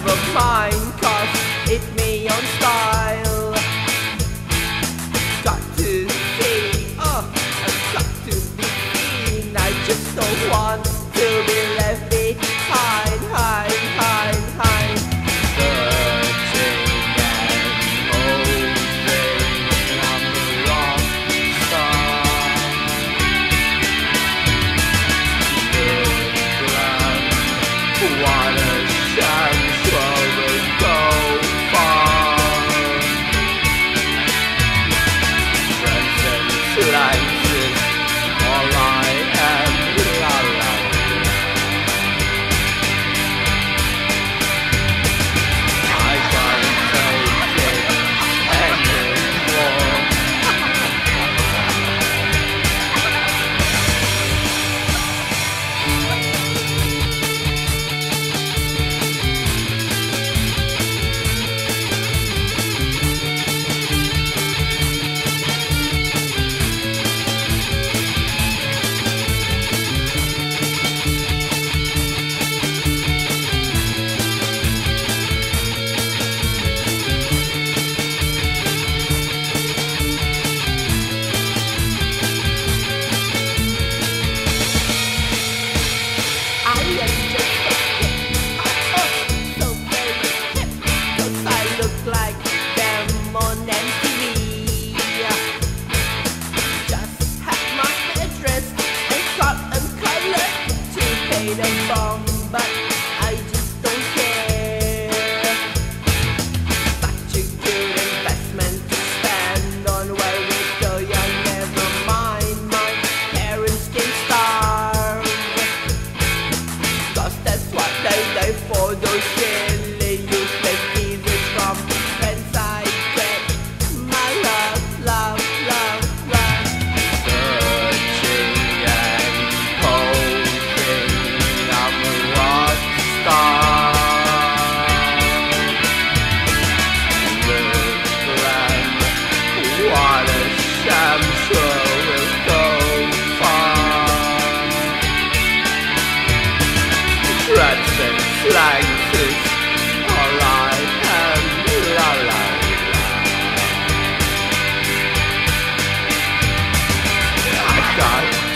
never mind, cause it's me on style. Got to see, I've got to be seen. I just don't want to be left behind. Searching and hoping I'm the wrong star. What a chance, well, we'll go far. Friends and slices, all I am, la la. I can't take it anymore. Like them on MTV. Just had my address and cut and colored to pay the bomb, but I just don't care. Such a good investment to spend on while we're still young. Never mind, my parents can starve, cause that's what they do for those silly useless givers from friends I get. My love. Searching and hoping I'm a rock star. Regret, what a sham, sure we'll go far. Threats and slices, all I am, la la la. I got